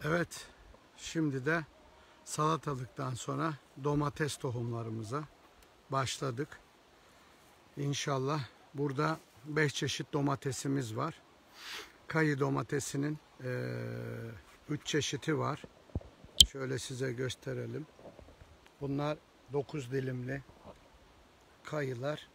Evet, şimdi de salatalıktan sonra domates tohumlarımıza başladık. İnşallah burada 5 çeşit domatesimiz var. Kayı domatesinin 3 çeşidi var. Şöyle size gösterelim. Bunlar 9 dilimli kayılar.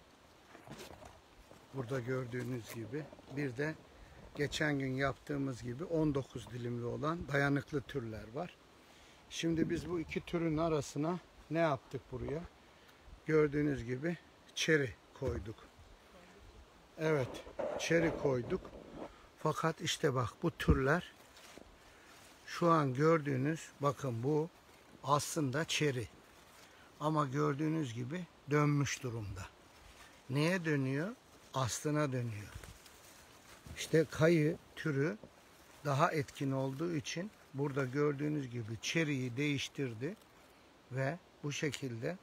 Burada gördüğünüz gibi. Bir de geçen gün yaptığımız gibi 19 dilimli olan dayanıklı türler var. Şimdi biz bu iki türün arasına ne yaptık buraya? Gördüğünüz gibi çeri koyduk. Evet, çeri koyduk. Fakat işte bak bu türler şu an gördüğünüz, bakın bu aslında çeri. Ama gördüğünüz gibi dönmüş durumda. Neye dönüyor? Aslına dönüyor. İşte kayı türü daha etkin olduğu için burada gördüğünüz gibi çeriyi değiştirdi ve bu şekilde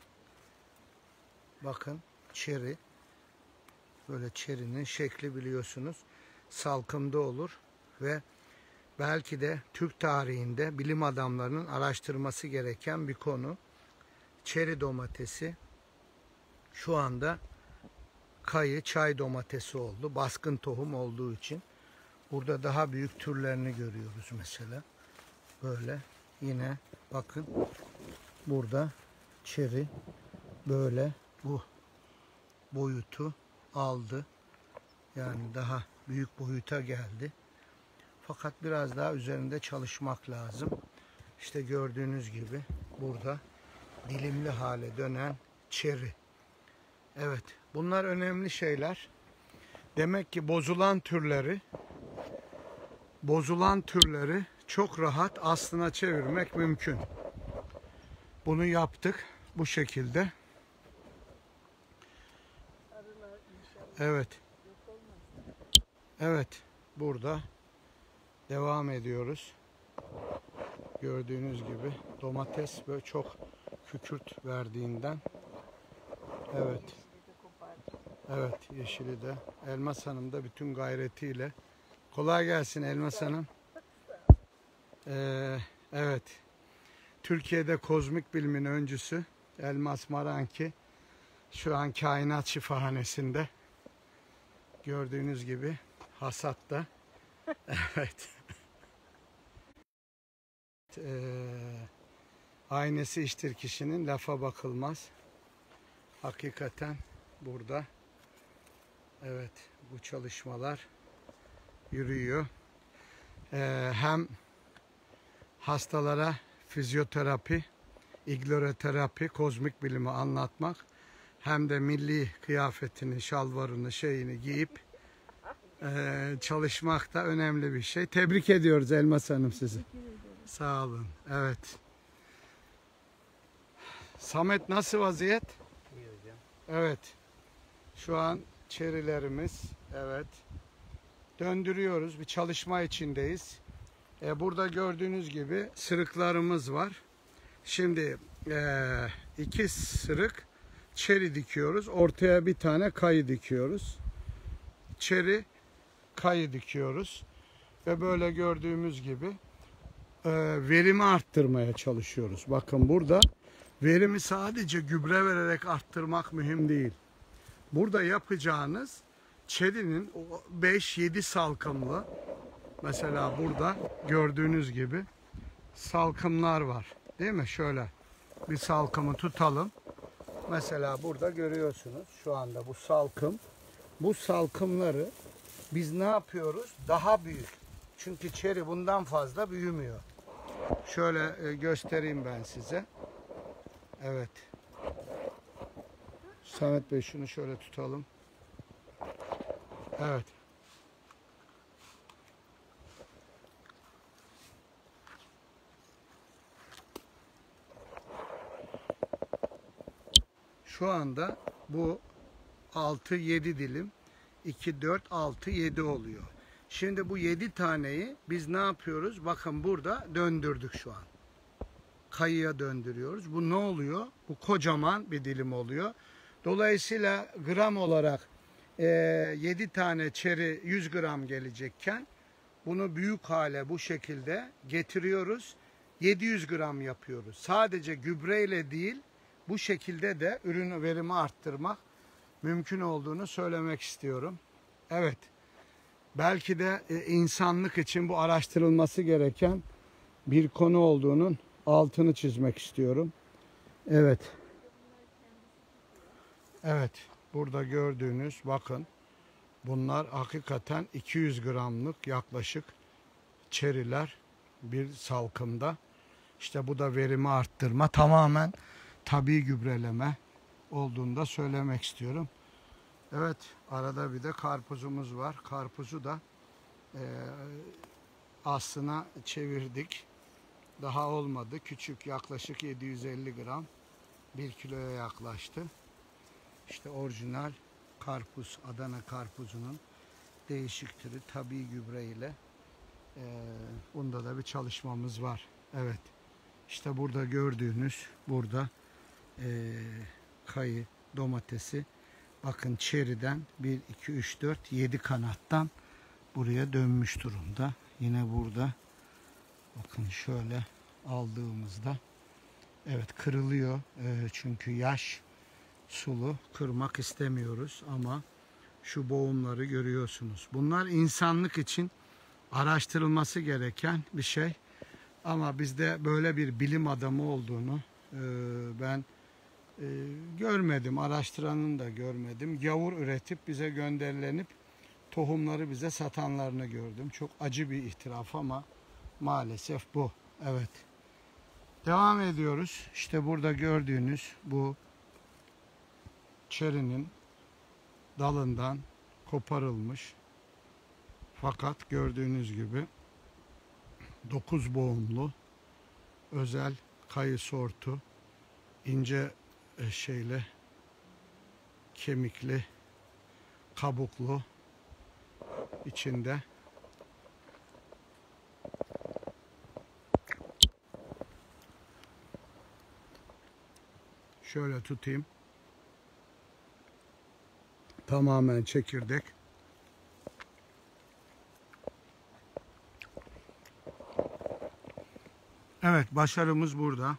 bakın çeri, böyle çerinin şekli biliyorsunuz salkımda olur ve belki de Türk tarihinde bilim adamlarının araştırması gereken bir konu. Çeri domatesi şu anda kayı çay domatesi oldu. Baskın tohum olduğu için. Burada daha büyük türlerini görüyoruz mesela. Böyle yine bakın burada çeri böyle bu boyutu aldı. Yani daha büyük boyuta geldi. Fakat biraz daha üzerinde çalışmak lazım. İşte gördüğünüz gibi burada dilimli hale dönen çeri. Evet, bunlar önemli şeyler. Demek ki bozulan türleri çok rahat aslına çevirmek mümkün. Bunu yaptık bu şekilde. Evet. Evet, burada devam ediyoruz. Gördüğünüz gibi domates böyle çok kükürt verdiğinden. Evet. Evet, yeşili de. Elmas Hanım da bütün gayretiyle. Kolay gelsin Elmas Hanım. Evet. Türkiye'de kozmik bilimin öncüsü Elmas Maranki şu an Kainat Şifahanesi'nde. Gördüğünüz gibi hasatta. Evet. Aynesi iştir kişinin, lafa bakılmaz. Hakikaten burada evet bu çalışmalar yürüyor. Hem hastalara fizyoterapi, igloroterapi, kozmik bilimi anlatmak, hem de milli kıyafetini, şalvarını, şeyini giyip çalışmak da önemli bir şey. Tebrik ediyoruz Elmas Hanım sizi. Sağ olun. Evet. Samet nasıl vaziyet? İyi hocam. Evet. Şu an çerilerimiz, evet. Döndürüyoruz. Bir çalışma içindeyiz. Burada gördüğünüz gibi sırıklarımız var. Şimdi iki sırık çeri dikiyoruz. Ortaya bir tane kayı dikiyoruz. Çeri, kayı dikiyoruz. Ve böyle gördüğümüz gibi verimi arttırmaya çalışıyoruz. Bakın burada verimi sadece gübre vererek arttırmak mühim değil. Burada yapacağınız çerinin 5-7 salkımlı, mesela burada gördüğünüz gibi salkımlar var. Değil mi? Şöyle bir salkımı tutalım. Mesela burada görüyorsunuz şu anda bu salkım. Bu salkımları biz ne yapıyoruz? Daha büyük. Çünkü çeri bundan fazla büyümüyor. Şöyle göstereyim ben size. Evet. Samet Bey şunu şöyle tutalım. Evet. Şu anda bu 6-7 dilim, 2, 4, 6, 7 oluyor. Şimdi bu 7 taneyi biz ne yapıyoruz? Bakın burada döndürdük şu an. Kayıya döndürüyoruz. Bu ne oluyor? Bu kocaman bir dilim oluyor. Dolayısıyla gram olarak 7 tane çeri 100 gram gelecekken bunu büyük hale bu şekilde getiriyoruz. 700 gram yapıyoruz. Sadece gübreyle değil, bu şekilde de ürün verimi arttırmak mümkün olduğunu söylemek istiyorum. Evet, belki de insanlık için bu araştırılması gereken bir konu olduğunun altını çizmek istiyorum. Evet. Evet, burada gördüğünüz bakın, bunlar hakikaten 200 gramlık yaklaşık çeriler bir salkımda. İşte bu da verimi arttırma, tamamen tabii gübreleme olduğunu da söylemek istiyorum. Evet, arada bir de karpuzumuz var. Karpuzu da aslına çevirdik. Daha olmadı. Küçük, yaklaşık 750 gram. 1 kiloya yaklaştı. İşte orijinal karpuz, Adana karpuzunun değişik türü tabii gübre ile bunda da bir çalışmamız var. Evet. İşte burada gördüğünüz burada kayı domatesi, bakın çeriden 1, 2, 3, 4, 7 kanattan buraya dönmüş durumda. Yine burada bakın şöyle aldığımızda evet kırılıyor. Çünkü yaş sulu, kırmak istemiyoruz ama şu boğumları görüyorsunuz. Bunlar insanlık için araştırılması gereken bir şey. Ama bizde böyle bir bilim adamı olduğunu ben görmedim. Araştıranın da görmedim. Gavur üretip bize gönderilenip tohumları bize satanlarını gördüm. Çok acı bir itiraf ama maalesef bu. Evet. Devam ediyoruz. İşte burada gördüğünüz bu çerinin dalından koparılmış. Fakat gördüğünüz gibi 9 boğumlu özel kayı sortu, ince şeyle kemikli, kabuklu içinde şöyle tutayım, tamamen çekirdek. Evet, başarımız burada.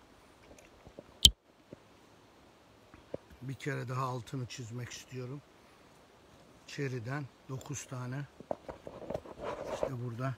Bir kere daha altını çizmek istiyorum. Çeriden 9 tane. İşte burada.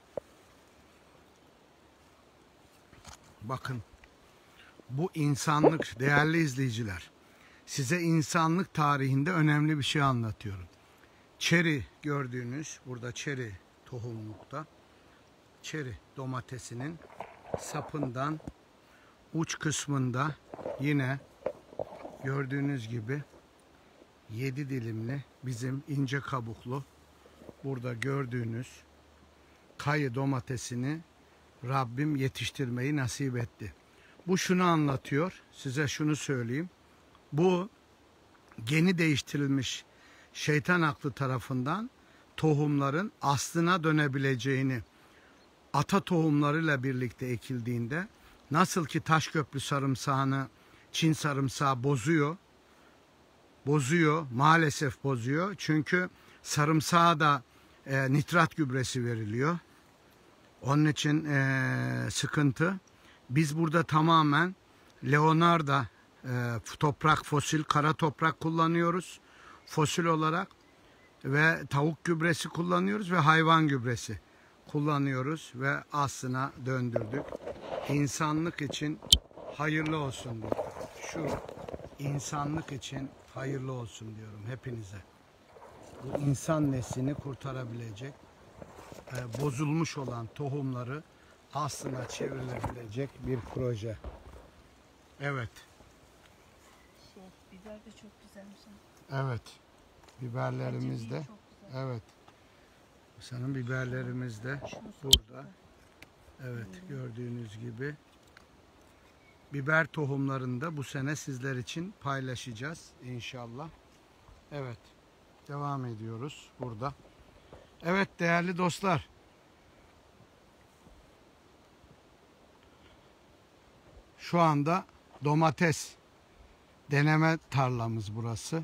Bakın. Bu insanlık, değerli izleyiciler. Size insanlık tarihinde önemli bir şey anlatıyorum. Çeri gördüğünüz, burada çeri tohumlukta. Çeri domatesinin sapından uç kısmında yine gördüğünüz gibi 7 dilimli bizim ince kabuklu burada gördüğünüz kayı domatesini Rabbim yetiştirmeyi nasip etti. Bu şunu anlatıyor, size şunu söyleyeyim. Bu geni değiştirilmiş şeytan aklı tarafından tohumların aslına dönebileceğini, ata tohumlarıyla birlikte ekildiğinde nasıl ki Taşköprü sarımsağını Çin sarımsağı bozuyor, maalesef bozuyor. Çünkü sarımsağa da nitrat gübresi veriliyor. Onun için sıkıntı. Biz burada tamamen Leonardo toprak, fosil kara toprak kullanıyoruz. Fosil olarak ve tavuk gübresi kullanıyoruz ve hayvan gübresi kullanıyoruz ve aslına döndürdük. İnsanlık için hayırlı olsun diyorum. Şu insanlık için hayırlı olsun diyorum hepinize. Bu insan neslini kurtarabilecek, bozulmuş olan tohumları aslına çevrilebilecek bir proje. Evet. Biber de çok güzelmiş. Evet. Biberlerimiz de. Evet. Senin biberlerimiz de burada. Evet, gördüğünüz gibi. Biber tohumlarını da bu sene sizler için paylaşacağız inşallah. Evet. Devam ediyoruz burada. Evet değerli dostlar. Şu anda domates deneme tarlamız burası.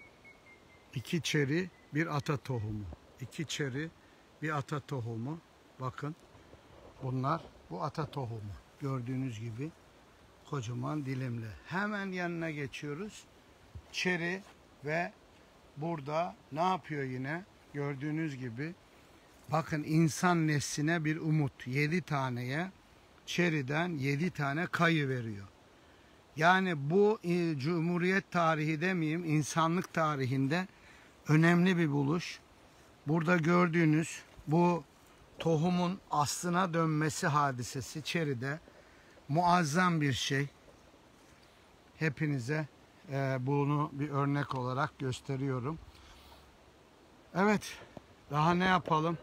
2 çeri, bir ata tohumu. 2 çeri, bir ata tohumu. Bakın bunlar bu ata tohumu. Gördüğünüz gibi kocaman dilimli. Hemen yanına geçiyoruz. Çeri ve burada ne yapıyor yine? Gördüğünüz gibi bakın insan nesline bir umut. 7 taneye çeriden 7 tane kayı veriyor. Yani bu Cumhuriyet tarihi demeyeyim, insanlık tarihinde önemli bir buluş. Burada gördüğünüz bu tohumun aslına dönmesi hadisesi çeride muazzam bir şey. Hepinize bunu bir örnek olarak gösteriyorum. Evet, daha ne yapalım?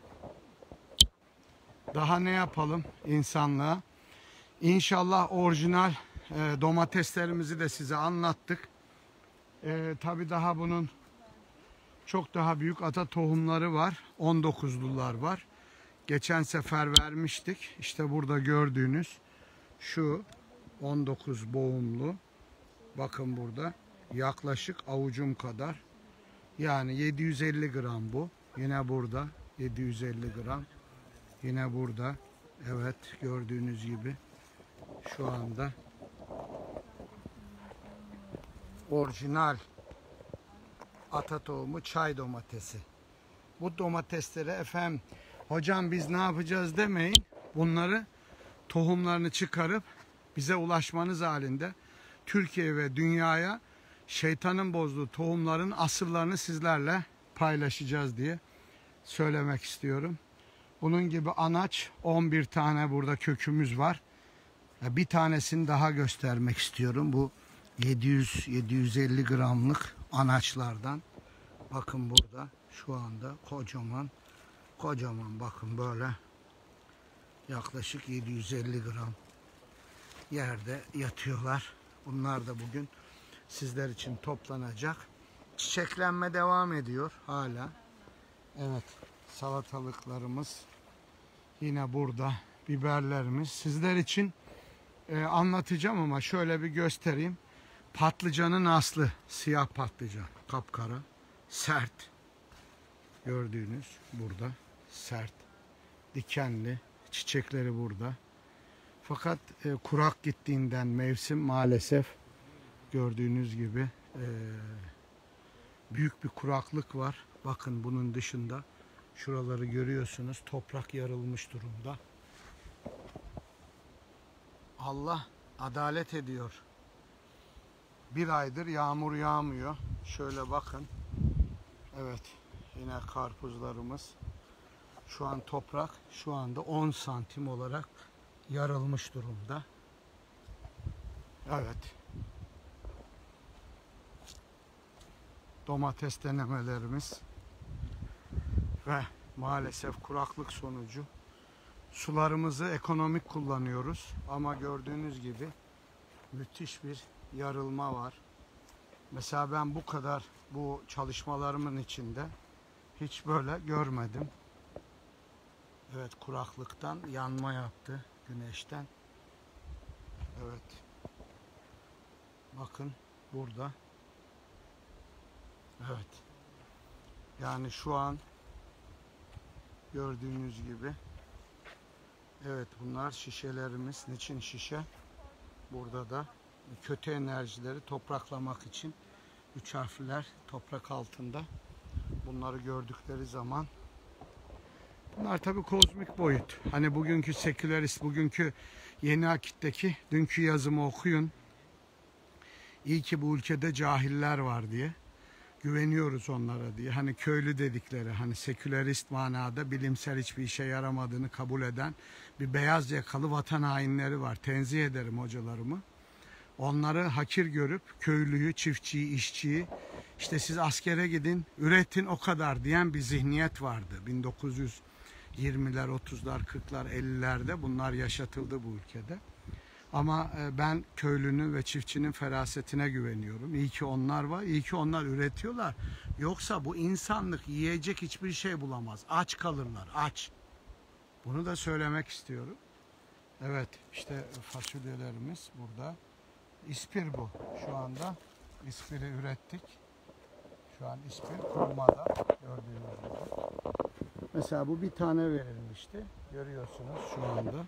Daha ne yapalım insanlığa? İnşallah orijinal domateslerimizi de size anlattık. Tabii daha bunun çok daha büyük ata tohumları var. 19'lular var. Geçen sefer vermiştik. İşte burada gördüğünüz şu 19 boğumlu. Bakın burada yaklaşık avucum kadar. Yani 750 gram bu. Yine burada 750 gram. Yine burada. Evet, gördüğünüz gibi şu anda orijinal ata tohumu çay domatesi. Bu domateslere efendim hocam biz ne yapacağız demeyin. Bunları tohumlarını çıkarıp bize ulaşmanız halinde Türkiye ve dünyaya şeytanın bozduğu tohumların asıllarını sizlerle paylaşacağız diye söylemek istiyorum. Bunun gibi anaç 11 tane burada kökümüz var. Bir tanesini daha göstermek istiyorum. Bu 700-750 gramlık anaçlardan. Bakın burada şu anda kocaman bakın böyle yaklaşık 750 gram yerde yatıyorlar. Bunlar da bugün sizler için toplanacak. Çiçeklenme devam ediyor hala. Evet, salatalıklarımız yine burada, biberlerimiz sizler için anlatacağım ama şöyle bir göstereyim. Patlıcanın aslı siyah patlıcan, kapkara, sert. Gördüğünüz burada sert, dikenli, çiçekleri burada. Fakat kurak gittiğinden mevsim maalesef gördüğünüz gibi büyük bir kuraklık var. Bakın bunun dışında şuraları görüyorsunuz, toprak yarılmış durumda. Allah adalet ediyor. Bir aydır yağmur yağmıyor. Şöyle bakın. Evet, yine karpuzlarımız. Şu an toprak şu anda 10 santim olarak yarılmış durumda. Evet. Domates denemelerimiz ve maalesef kuraklık sonucu sularımızı ekonomik kullanıyoruz ama gördüğünüz gibi müthiş bir yarılma var. Mesela ben bu kadar bu çalışmalarımın içinde hiç böyle görmedim. Evet, kuraklıktan yanma yaptı, güneşten. Evet. Bakın burada. Evet. Yani şu an gördüğünüz gibi. Evet, bunlar şişelerimiz. Niçin şişe? Burada da kötü enerjileri topraklamak için 3 harfler toprak altında. Bunları gördükleri zaman bunlar tabii kozmik boyut. Hani bugünkü sekülerist, bugünkü yeni akitteki dünkü yazımı okuyun. İyi ki bu ülkede cahiller var diye. Güveniyoruz onlara diye. Hani köylü dedikleri, hani sekülerist manada bilimsel hiçbir işe yaramadığını kabul eden bir beyaz yakalı vatan hainleri var. Tenzih ederim hocalarımı. Onları hakir görüp köylüyü, çiftçiyi, işçiyi işte siz askere gidin, üretin o kadar diyen bir zihniyet vardı. 1920'ler, 30'lar, 40'lar, 50'lerde bunlar yaşatıldı bu ülkede. Ama ben köylünün ve çiftçinin ferasetine güveniyorum. İyi ki onlar var, iyi ki onlar üretiyorlar. Yoksa bu insanlık yiyecek hiçbir şey bulamaz. Aç kalırlar, aç. Bunu da söylemek istiyorum. Evet, işte fasulyelerimiz burada. İspir bu. Şu anda ispiri ürettik. Şu an ispir kurumada gördüğünüz gibi. Mesela bu bir tane verilmişti. Görüyorsunuz şu anda.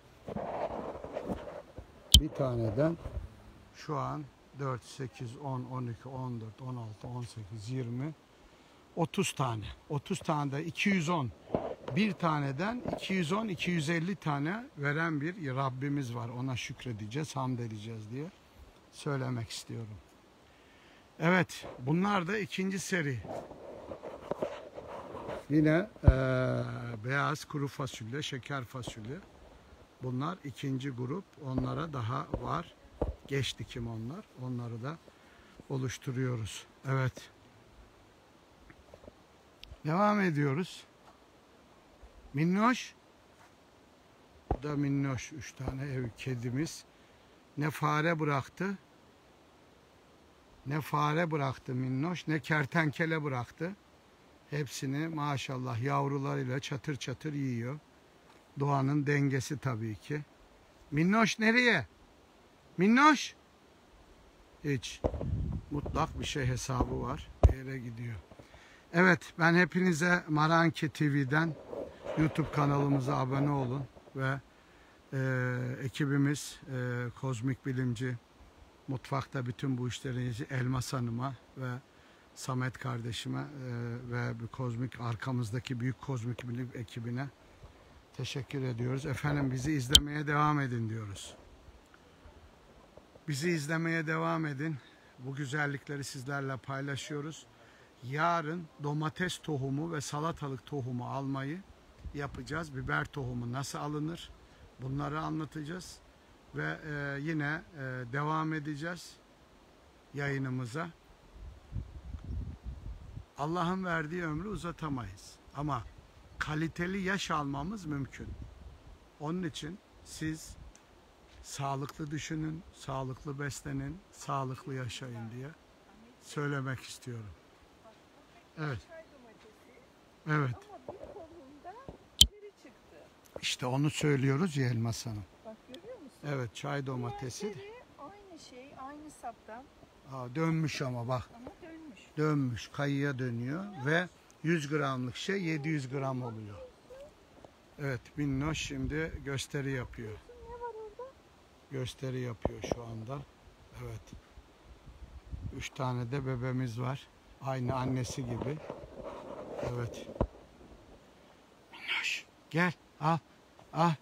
Bir taneden şu an 4, 8, 10, 12, 14, 16, 18, 20, 30 tane. 30 tane de 210. Bir taneden 210, 250 tane veren bir Rabbimiz var. Ona şükredeceğiz, hamd edeceğiz diye söylemek istiyorum. Evet, bunlar da ikinci seri. Yine beyaz kuru fasulye, şeker fasulye. Bunlar ikinci grup. Onlara daha var. Geç dikim onlar. Onları da oluşturuyoruz. Evet. Devam ediyoruz. Minnoş. Bu da minnoş. 3 tane ev kedimiz. Ne fare bıraktı. Ne fare bıraktı minnoş. Ne kertenkele bıraktı. Hepsini maşallah yavrularıyla çatır çatır yiyor. Doğanın dengesi tabii ki. Minnoş nereye? Minnoş. Hiç. Mutlak bir şey hesabı var. Bir yere gidiyor. Evet, ben hepinize Maranki TV'den YouTube kanalımıza abone olun ve ekibimiz Kozmik Bilimci, mutfakta bütün bu işleri Elmas Hanım'a ve Samet kardeşime ve bir kozmik arkamızdaki büyük kozmik bilim ekibine teşekkür ediyoruz. Efendim bizi izlemeye devam edin diyoruz. Bizi izlemeye devam edin. Bu güzellikleri sizlerle paylaşıyoruz. Yarın domates tohumu ve salatalık tohumu almayı yapacağız. Biber tohumu nasıl alınır? Bunları anlatacağız. Ve yine devam edeceğiz yayınımıza. Allah'ın verdiği ömrü uzatamayız. Ama kaliteli yaş almamız mümkün. Onun için siz sağlıklı düşünün, sağlıklı beslenin, sağlıklı yaşayın diye söylemek istiyorum. Evet. Evet. Ama bir kolunda deri çıktı. İşte onu söylüyoruz ya Elmas Hanım. Bak görüyor musun? Evet, çay domatesi. Deri aynı şey, aynı saptan Dönmüş ama bak. ama dönmüş. Dönmüş, kayıya dönüyor ve 100 gramlık şey 700 gram oluyor. Evet, minnoş şimdi gösteri yapıyor. Ne var orada? Gösteri yapıyor şu anda. Evet. 3 tane de bebemiz var. Aynı annesi gibi. Evet. Minnoş gel. Al. Al.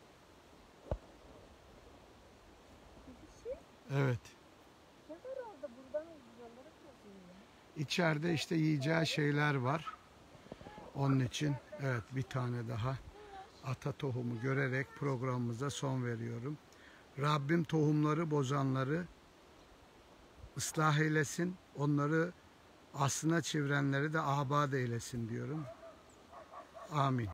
Bir şey Evet. ne var orada? Buradan buralara koyuyor. İçeride işte yiyeceği şeyler var. Onun için evet bir tane daha ata tohumu görerek programımıza son veriyorum. Rabbim tohumları bozanları ıslah eylesin. Onları aslına çevirenleri de abad eylesin diyorum. Amin.